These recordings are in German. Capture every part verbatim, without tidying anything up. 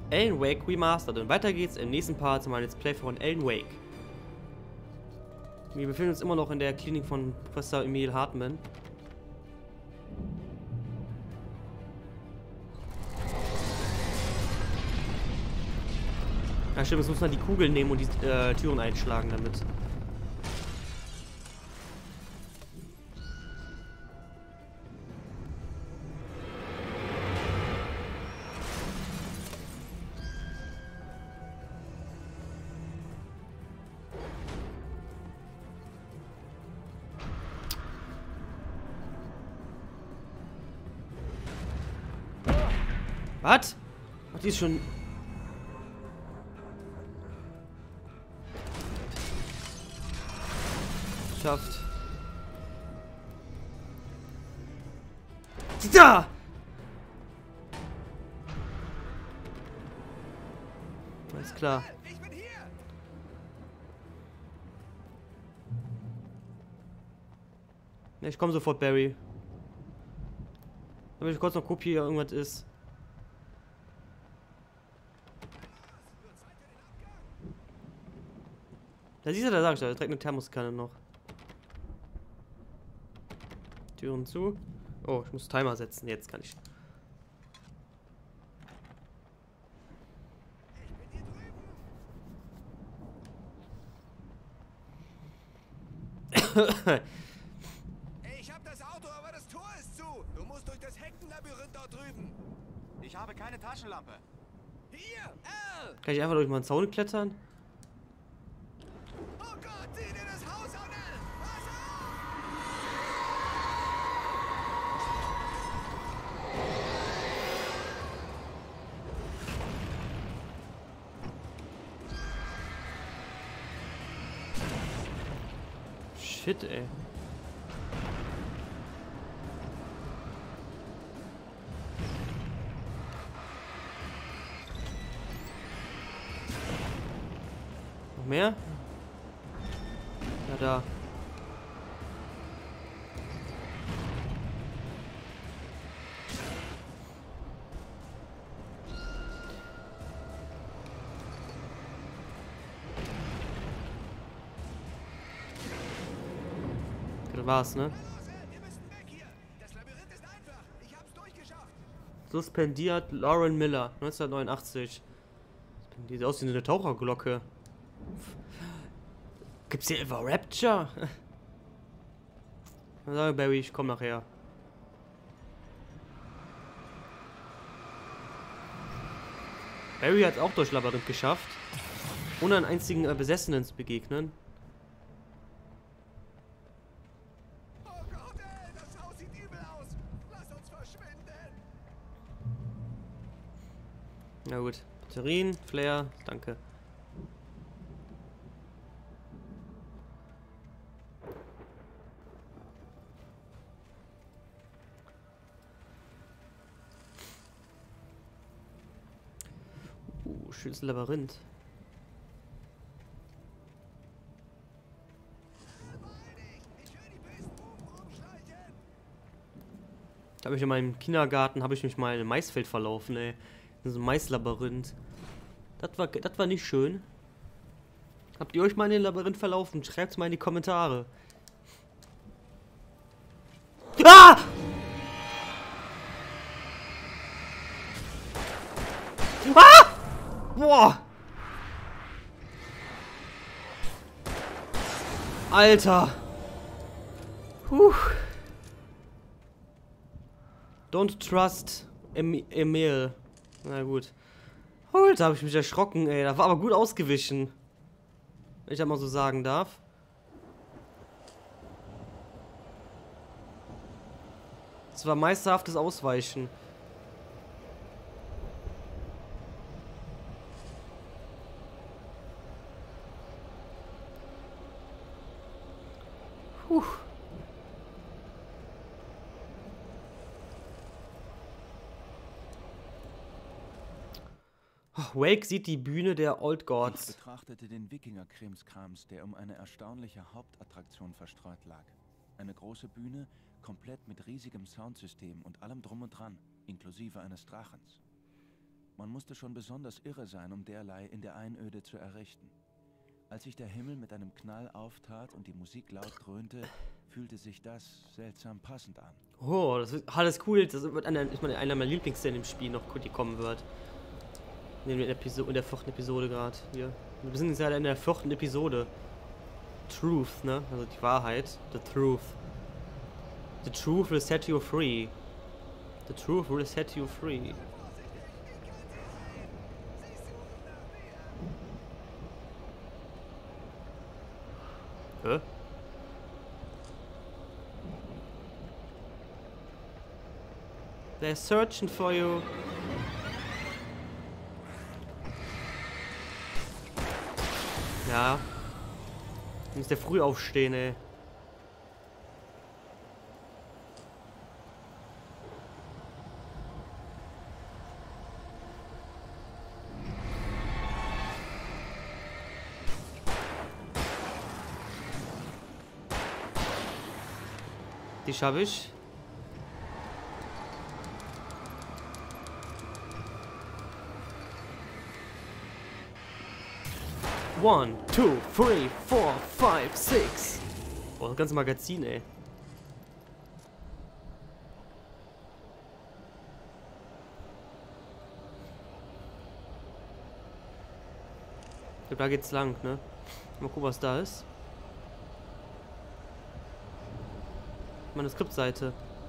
Alan Wake Remastered. Und weiter geht's im nächsten Part zu meinem Let's Play von Alan Wake. Wir befinden uns immer noch in der Klinik von Professor Emil Hartman. Ja stimmt, jetzt muss man die Kugeln nehmen und die äh, Türen einschlagen damit. Was? Ach, die ist schon... Schafft. Da! Alles klar. Ich bin hier. Ja, ich komme sofort, Barry. Damit ich kurz noch gucke, hier irgendwas ist. Da siehst du, da sag ich, da trägt eine Thermoskanne noch. Türen zu. Oh, ich muss Timer setzen. Jetzt kann ich. Ich hab das Auto, aber das Tor ist zu. Du musst durch das Heckenlabyrinth dort drüben. Ich habe keine Taschenlampe. Hier, Al! Kann ich einfach durch meinen Zaun klettern? Oh Gott, sieh dir das Haus an, Al! Pass auf! Shit, ey. Noch mehr? Ja, da. Das war's, ne? Los, Al, wir müssen weg hier. Das Labyrinth ist einfach. Ich hab's durchgeschafft. Suspendiert Lauren Miller, neunzehnhundertneunundachtzig. Die sieht aus wie eine Taucherglocke. Gibt's hier etwa Rapture? Sag Barry, ich komm nachher. Barry hat auch durch Labyrinth geschafft, ohne einen einzigen äh, Besessenen zu begegnen. Oh Gott, Al, das Haus sieht übel aus. Lass uns verschwinden. Na gut. Batterien, Flair, danke. Uh, schönes Labyrinth. Ich höre die bösen Buben rumschleichen. Da habe ich in meinem Kindergarten habe ich mich mal in einem Maisfeld verlaufen, ey. In so einem Maislabyrinth. Das war, das war nicht schön. Habt ihr euch mal in den Labyrinth verlaufen? Schreibt's mal in die Kommentare. Ah! Ah! Boah! Alter! Puh. Don't trust em Emil. Na gut. Oh, da habe ich mich erschrocken, ey. Das war aber gut ausgewichen. Wenn ich das mal so sagen darf. Das war meisterhaftes Ausweichen. Puh. Wake sieht die Bühne der Old Gods. Ich betrachtete den Wikinger-Krimskrams, der um eine erstaunliche Hauptattraktion verstreut lag. Eine große Bühne, komplett mit riesigem Soundsystem und allem drum und dran, inklusive eines Drachens. Man musste schon besonders irre sein, um derlei in der Einöde zu errichten. Als sich der Himmel mit einem Knall auftat und die Musik laut dröhnte, fühlte sich das seltsam passend an. Oh, das ist alles cool. Das wird einer, ich meine, einer meiner Lieblingsszenen im Spiel noch, die kommen wird. In der, Episode, in der vierten Episode gerade. Hier. Wir sind jetzt ja in der vierten Episode. Truth, ne? Also die Wahrheit. The truth. The truth will set you free. The truth will set you free. Hä? They're searching for you. Ja. Du musst ja früh aufstehen, ey. Die schaffe ich. One, two, three, four, five, six. Oh, das ganze Magazin, ey. Ich glaube, da geht's lang, ne? Mal gucken, was da ist. Manuskriptseite.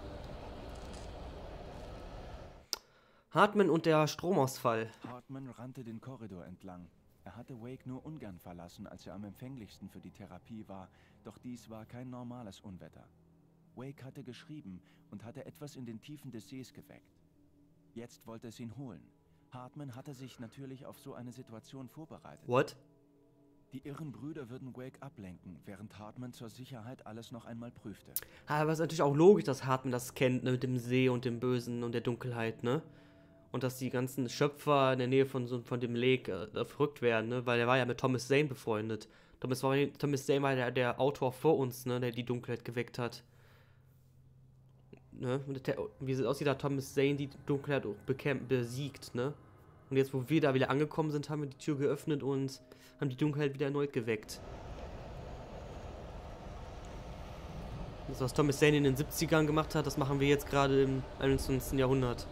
Hartman und der Stromausfall. Hartman rannte den Korridor entlang. Er hatte Wake nur ungern verlassen, als er am empfänglichsten für die Therapie war, doch dies war kein normales Unwetter. Wake hatte geschrieben und hatte etwas in den Tiefen des Sees geweckt. Jetzt wollte es ihn holen. Hartman hatte sich natürlich auf so eine Situation vorbereitet. What? Die irren Brüder würden Wake ablenken, während Hartman zur Sicherheit alles noch einmal prüfte. Aber es ist natürlich auch logisch, dass Hartman das kennt, ne, mit dem See und dem Bösen und der Dunkelheit, ne? Und dass die ganzen Schöpfer in der Nähe von, so, von dem Lake äh, verrückt werden, ne? Weil er war ja mit Thomas Zane befreundet. Thomas, war, Thomas Zane war der, der Autor vor uns, ne, der die Dunkelheit geweckt hat. Ne? Und der, wie es aussieht, hat Thomas Zane die Dunkelheit auch bekämpft, besiegt, ne? Und jetzt, wo wir da wieder angekommen sind, haben wir die Tür geöffnet und haben die Dunkelheit wieder erneut geweckt. Das, was Thomas Zane in den siebzigern gemacht hat, das machen wir jetzt gerade im einundzwanzigsten Jahrhundert.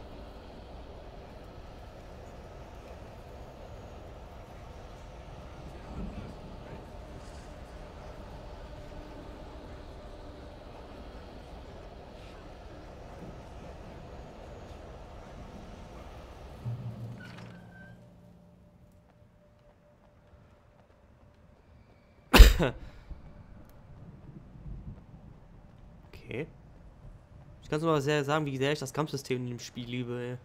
Okay. Ich kann es nur sehr sagen, wie sehr ich das Kampfsystem in dem Spiel liebe, ey.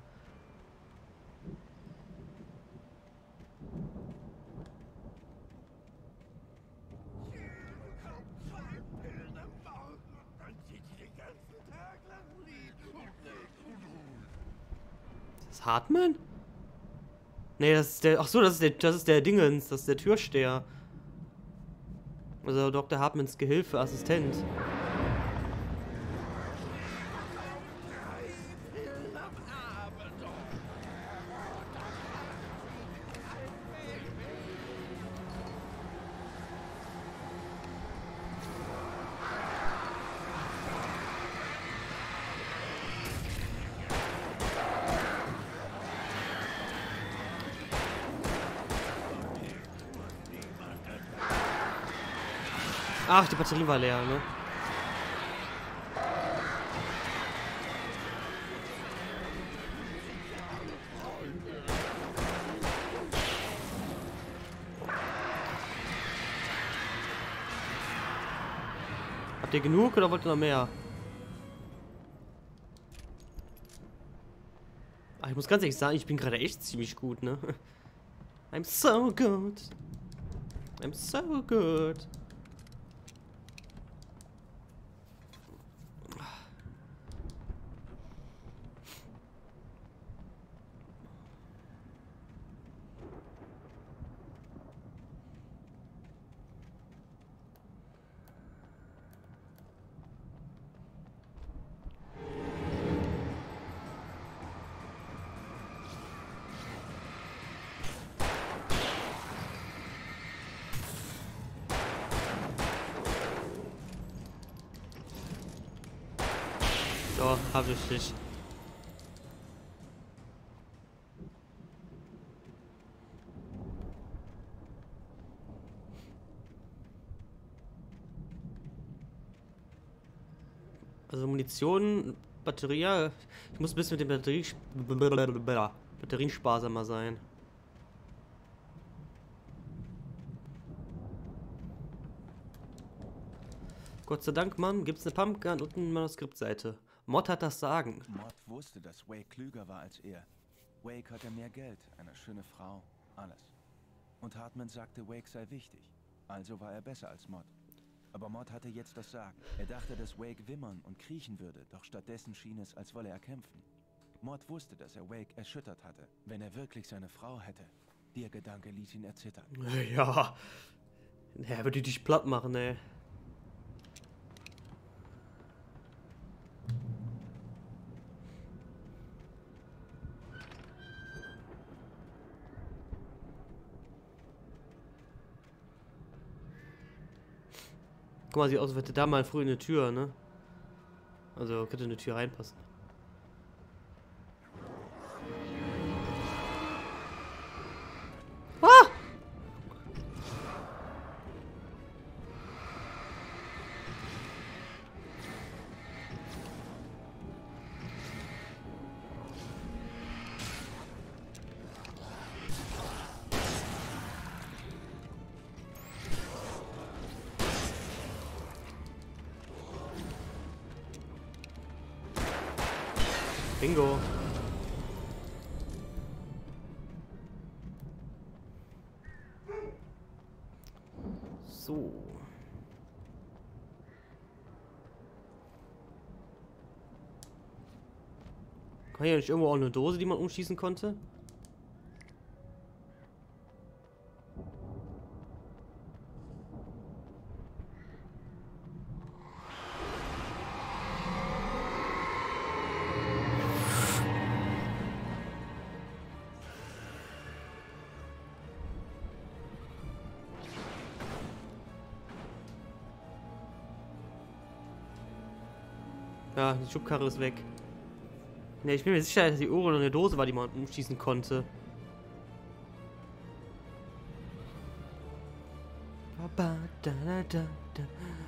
Ist das Hartman? Nee, das ist der. Ach so, das ist der. Das ist der Dingens, das ist der Türsteher. Also Doktor Hartmans Gehilfe, Assistent. Ach, die Batterie war leer, ne? Habt ihr genug oder wollt ihr noch mehr? Ach, ich muss ganz ehrlich sagen, ich bin gerade echt ziemlich gut, ne? I'm so good. I'm so good. Oh, hab ich dich. Also Munition, Batterie, ja, ich muss ein bisschen mit dem Batterie, Batterien sparsamer sein. Gott sei Dank, Mann, gibt's eine Pumpgun und eine Manuskriptseite. Mod hat das Sagen. Mod wusste, dass Wake klüger war als er. Wake hatte mehr Geld, eine schöne Frau, alles. Und Hartman sagte, Wake sei wichtig. Also war er besser als Mod. Aber Mod hatte jetzt das Sagen. Er dachte, dass Wake wimmern und kriechen würde, doch stattdessen schien es, als wolle er kämpfen. Mod wusste, dass er Wake erschüttert hatte, wenn er wirklich seine Frau hätte. Der Gedanke ließ ihn erzittern. Ja. Er würde dich platt machen, ey. Guck mal, sieht aus, als hätte da mal früh eine Tür, ne? Also könnte eine Tür reinpassen. Ah! Bingo. So. Kann hier nicht irgendwo auch eine Dose, die man umschießen konnte? Ja, die Schubkarre ist weg. Ne, ich bin mir sicher, dass die Uhr eine Dose war, die man umschießen konnte. Da, da, da, da.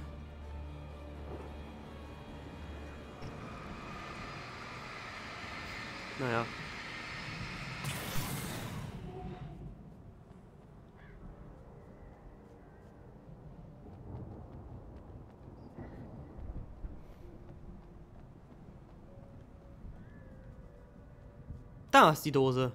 Naja. Da ist die Dose.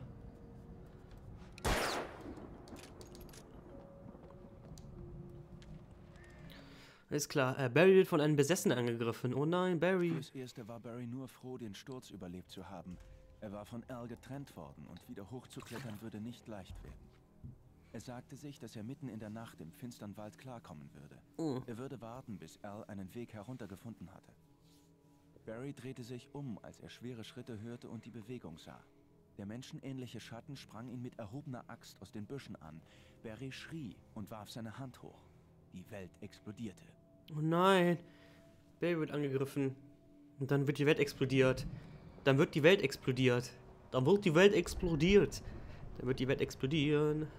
Ist klar. Äh, Barry wird von einem Besessenen angegriffen. Oh nein, Barry. Fürs Erste war Barry nur froh, den Sturz überlebt zu haben. Er war von Al getrennt worden und wieder hochzuklettern würde nicht leicht werden. Er sagte sich, dass er mitten in der Nacht im finstern Wald klarkommen würde. Oh. Er würde warten, bis Al einen Weg heruntergefunden hatte. Barry drehte sich um, als er schwere Schritte hörte und die Bewegung sah. Der menschenähnliche Schatten sprang ihn mit erhobener Axt aus den Büschen an. Barry schrie und warf seine Hand hoch. Die Welt explodierte. Oh nein. Barry wird angegriffen. Und dann wird die Welt explodiert. Dann wird die Welt explodiert. Dann wird die Welt explodiert. Dann wird die Welt explodieren.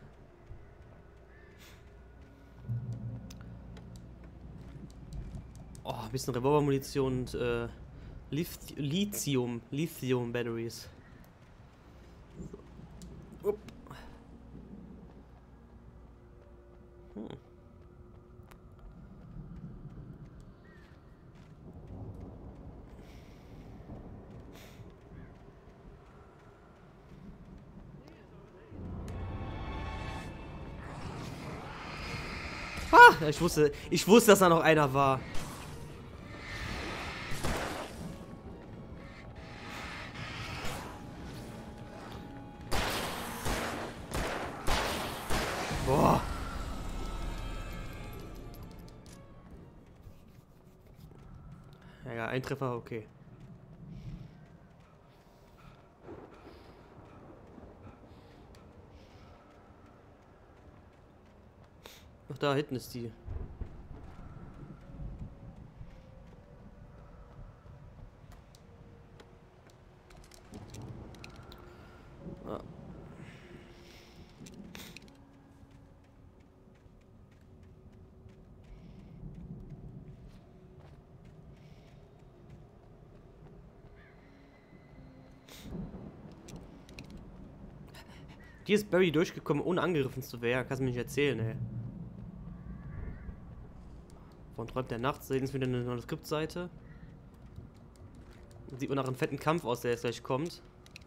Oh, ein bisschen Revolvermunition und äh, Lith Lithium. Lithium Batteries. Upp. Hm. Ah, ich wusste, ich wusste, dass da noch einer war. Boah. Ja, ein Treffer, okay. Ach, da hinten ist die. Hier ist Barry durchgekommen, ohne angegriffen zu werden. Kannst du mir nicht erzählen, ey. Von träumt der nachts, sehen wir wieder eine Manuskriptseite. Sieht man nach einem fetten Kampf aus, der jetzt gleich kommt.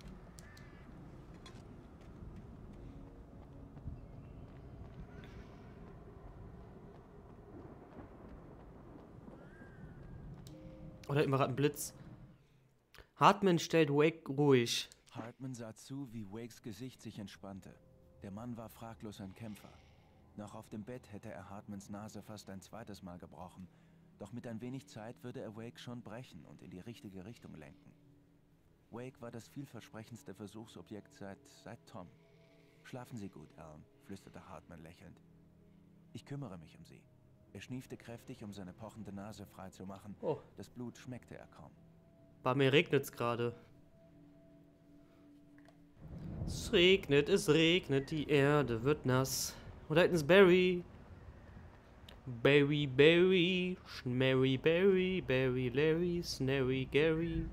Oder immer gerade ein Blitz. Hartman stellt Wake ruhig. Hartman sah zu, wie Wakes Gesicht sich entspannte. Der Mann war fraglos ein Kämpfer. Noch auf dem Bett hätte er Hartmans Nase fast ein zweites Mal gebrochen. Doch mit ein wenig Zeit würde er Wake schon brechen und in die richtige Richtung lenken. Wake war das vielversprechendste Versuchsobjekt seit, seit Tom. Schlafen Sie gut, Alan, flüsterte Hartman lächelnd. Ich kümmere mich um Sie. Er schniefte kräftig, um seine pochende Nase freizumachen. Oh. Das Blut schmeckte er kaum. Bei mir regnet's gerade. Es regnet, es regnet, die Erde wird nass. Und da hinten ist Barry. Barry, Barry, Schmerry, Barry, Barry, Larry, Snarry, Gary.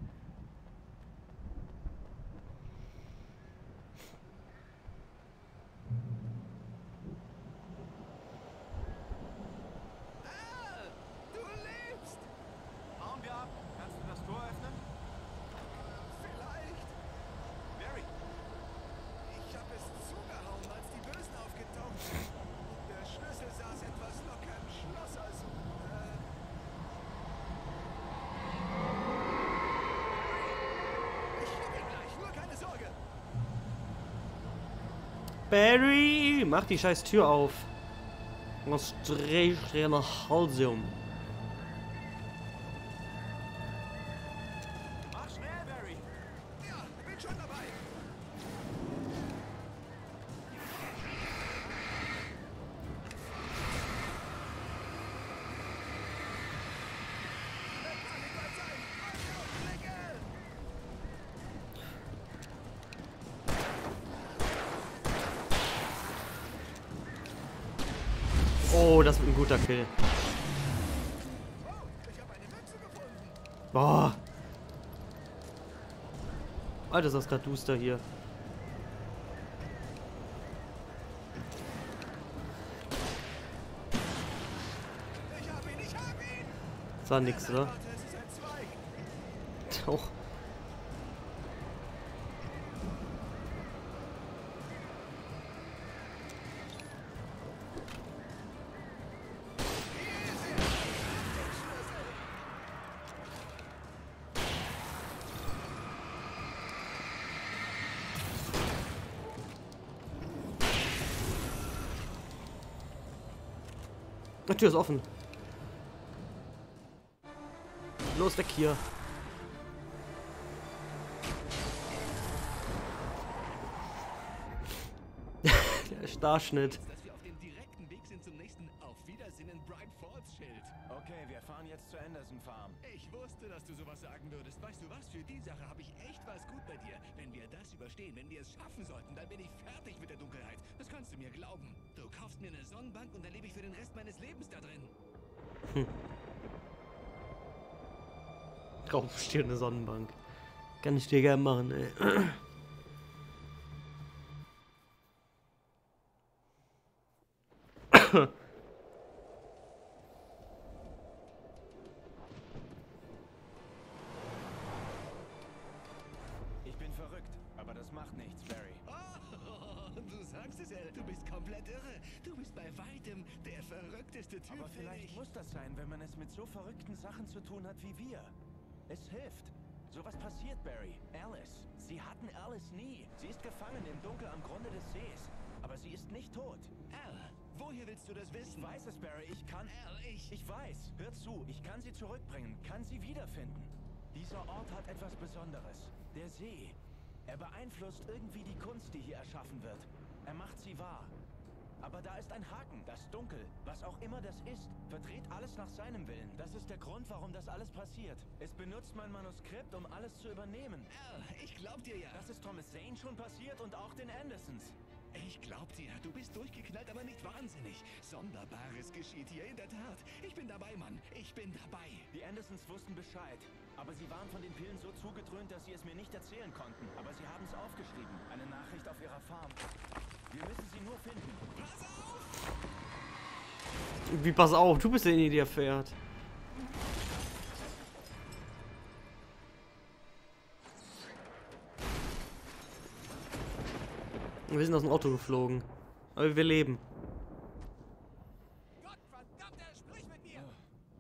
Ah, du lebst! Hauen wir ab. Kannst du das Tor öffnen? Vielleicht. Barry! Ich habe es zugehauen, als die Bösen aufgetaucht sind. Der Schlüssel saß etwas locker im Schloss, also... Äh ich hab ihn gleich, nur keine Sorge. Barry, mach die scheiß Tür auf. Was drehst du dir nach Hause um? Mach schnell, Barry! Ja, bin schon dabei. Oh, das wird ein guter Kill. Oh, ich habe eine Münze gefunden. Boah. Alter, ist das gerade duster hier. Ich hab ihn, ich hab ihn! Das war nix, oder? Warte, es ist ein Zweig. Doch. Die Tür ist offen. Los, weg hier. Der Starschnitt. Dass wir auf dem direkten Weg sind zum nächsten Auf Wiedersehen in Bright Falls Schild. Okay, wir fahren jetzt zur Anderson Farm. Ich wusste, dass du sowas sagen würdest. Weißt du was? Für die Sache habe ich echt was gut bei dir. Wenn wir das überstehen, wenn wir es schaffen sollten, dann bin ich fertig mit der Dunkelheit. Das kannst du mir glauben. Du kaufst mir eine Sonnenbank und dann lebe ich für den Rest meines Lebens da drin. Hm. Drauf steht eine Sonnenbank. Kann ich dir gerne machen, ey. Ich bin verrückt, aber das macht nichts, Barry. Oh, du sagst es, El. Du bist komplett irre. Du bist bei weitem der verrückteste Typ. Aber den vielleicht ich- muss das sein, wenn man es mit so verrückten Sachen zu tun hat wie wir. Es hilft. Sowas passiert, Barry. Alice. Sie hatten Alice nie. Sie ist gefangen im Dunkel am Grunde des Sees. Aber sie ist nicht tot. Al, woher willst du das Ich wissen? weiß es, Barry. Ich kann... Al, ich... Ich weiß. Hört zu. Ich kann sie zurückbringen. Kann sie wiederfinden. Dieser Ort hat etwas Besonderes. Der See. Er beeinflusst irgendwie die Kunst, die hier erschaffen wird. Er macht sie wahr. Aber da ist ein Haken. Das Dunkel, was auch immer das ist, verdreht alles nach seinem Willen. Das ist der Grund, warum das alles passiert. Es benutzt mein Manuskript, um alles zu übernehmen. Al, ich glaub dir ja. Das ist Thomas Zane schon passiert und auch den Andersons. Ich glaub dir, du bist durchgeknallt, aber nicht wahnsinnig. Sonderbares geschieht hier, in der Tat. Ich bin dabei, Mann. Ich bin dabei. Die Andersons wussten Bescheid. Aber sie waren von den Pillen so zugedröhnt, dass sie es mir nicht erzählen konnten. Aber sie haben es aufgeschrieben. Eine Nachricht auf ihrer Farm. Wir müssen sie nur finden. Pass auf! Wie, pass auf, du bist derjenige, der fährt. Wir sind aus dem Auto geflogen. Aber wir leben. Gott verdammt, er spricht mit mir!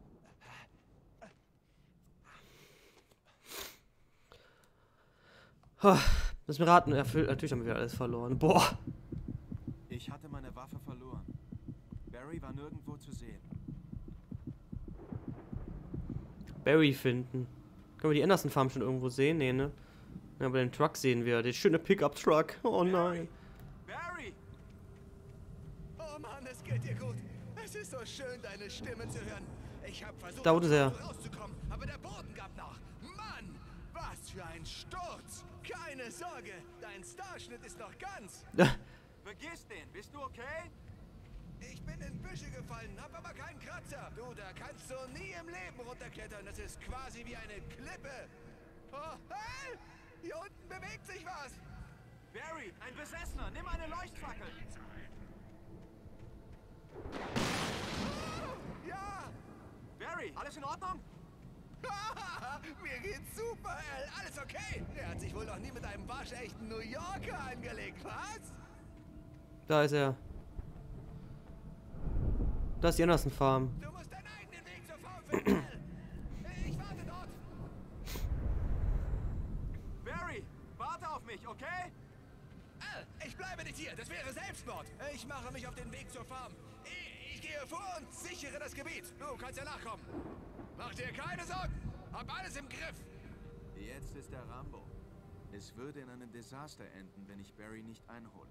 Das Miraten erfüllt. Natürlich haben wir alles verloren. Boah. Ich hatte meine Waffe verloren. Barry war nirgendwo zu sehen. Barry finden. Können wir die Anderson Farm schon irgendwo sehen? Nee, ne? Ja, aber den Truck sehen wir. Den schöne Pickup-Truck. Oh nein. Barry! Oh Mann, es geht dir gut. Es ist so schön, deine Stimme zu hören. Ich habe versucht, Da ist er. rauszukommen, aber der Boden gab nach. Mann, was für ein Sturz. Keine Sorge, dein Starschnitt ist noch ganz. Vergiss den, bist du okay? Ich bin in Büsche gefallen, hab aber keinen Kratzer. Du, da kannst du nie im Leben runterklettern. Das ist quasi wie eine Klippe. Oh, hey! Hier unten bewegt sich was. Barry, ein Besessener, nimm eine Leuchtfackel. Oh, ja! Barry, alles in Ordnung? Mir geht's super, Al. Alles okay? Er hat sich wohl noch nie mit einem waschechten New Yorker angelegt, was? Da ist er. Da ist die Anderson Farm. Du musst deinen eigenen Weg zur Farm finden, Al. Ich warte dort. Barry, warte auf mich, okay? Al, ich bleibe nicht hier. Das wäre Selbstmord. Ich mache mich auf den Weg zur Farm. Ich, ich gehe vor und sichere das Gebiet. Du kannst ja nachkommen. Mach dir keine Sorgen. Hab alles im Griff. Jetzt ist der Rambo. Es würde in einem Desaster enden, wenn ich Barry nicht einhole.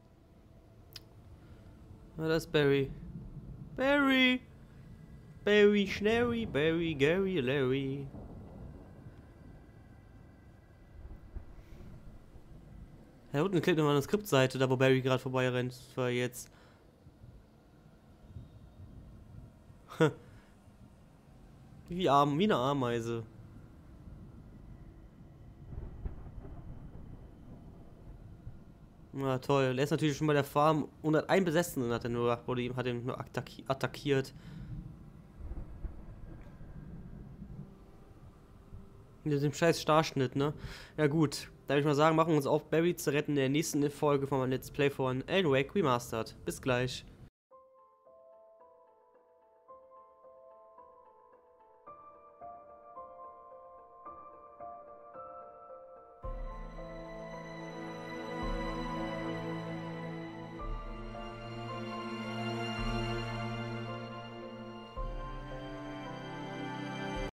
Na, das ist Barry. Barry! Barry, Schnarry, Barry, Gary, Larry. Da unten klickt nochmal eine Skriptseite, da wo Barry gerade vorbei rennt. Das war jetzt. Wie, Arm, wie eine Ameise. Na toll, er ist natürlich schon bei der Farm und hat einen Besessenen hat er nur, wurde ihm, hat ihn nur attacki attackiert. Mit dem scheiß Starschnitt, ne? Ja gut, da würde ich mal sagen, machen wir uns auf, Barry zu retten in der nächsten Folge von meinem Let's Play von Alan Wake Remastered. Bis gleich.